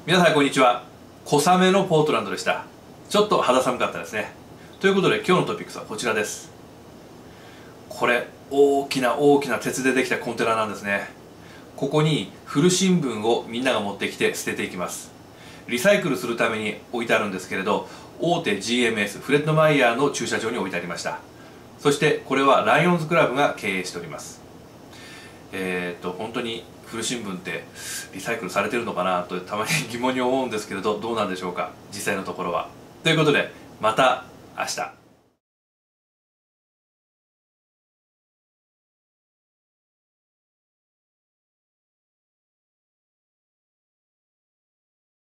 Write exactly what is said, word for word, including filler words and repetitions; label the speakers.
Speaker 1: 皆さんこんにちは。小雨のポートランドでした。ちょっと肌寒かったですね。ということで今日のトピックスはこちらです。これ大きな大きな鉄でできたコンテナなんですね。ここに古新聞をみんなが持ってきて捨てていきます。リサイクルするために置いてあるんですけれど、大手 ジーエムエス フレッドマイヤーの駐車場に置いてありました。そしてこれはライオンズクラブが経営しております。えー、っと本当に古新聞ってリサイクルされてるのかなとたまに疑問に思うんですけれど、どうなんでしょうか、実際のところは。ということでまた明日。